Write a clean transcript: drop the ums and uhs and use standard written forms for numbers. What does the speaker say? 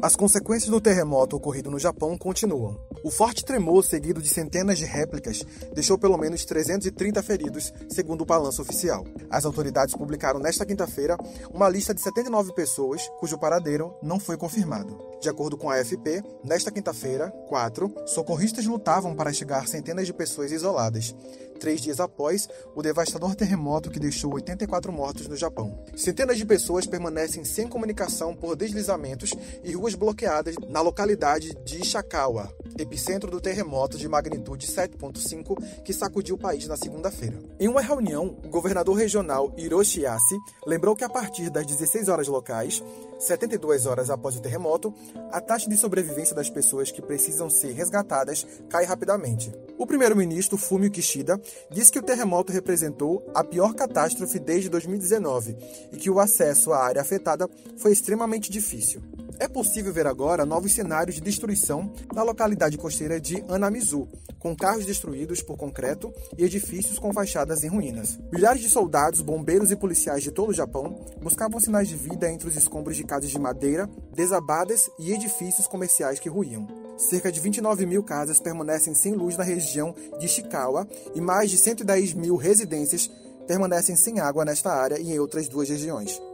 As consequências do terremoto ocorrido no Japão continuam. O forte tremor, seguido de centenas de réplicas, deixou pelo menos 330 feridos, segundo o balanço oficial. As autoridades publicaram nesta quinta-feira uma lista de 79 pessoas cujo paradeiro não foi confirmado. De acordo com a AFP, nesta quinta-feira, 4, socorristas lutavam para chegar centenas de pessoas isoladas, 3 dias após o devastador terremoto que deixou 84 mortos no Japão. Centenas de pessoas permanecem sem comunicação por deslizamentos e ruas bloqueadas na localidade de Ishikawa, epicentro do terremoto de magnitude 7.5 que sacudiu o país na segunda-feira. Em uma reunião, o governador regional Hiroshi Yase lembrou que a partir das 16 horas locais, 72 horas após o terremoto, a taxa de sobrevivência das pessoas que precisam ser resgatadas cai rapidamente. O primeiro-ministro Fumio Kishida disse que o terremoto representou a pior catástrofe desde 2019 e que o acesso à área afetada foi extremamente difícil. É possível ver agora novos cenários de destruição na localidade costeira de Anamizu, com carros destruídos por concreto e edifícios com fachadas em ruínas. Milhares de soldados, bombeiros e policiais de todo o Japão buscavam sinais de vida entre os escombros de casas de madeira, desabadas e edifícios comerciais que ruíam. Cerca de 29 mil casas permanecem sem luz na região de Ishikawa e mais de 110 mil residências permanecem sem água nesta área e em outras 2 regiões.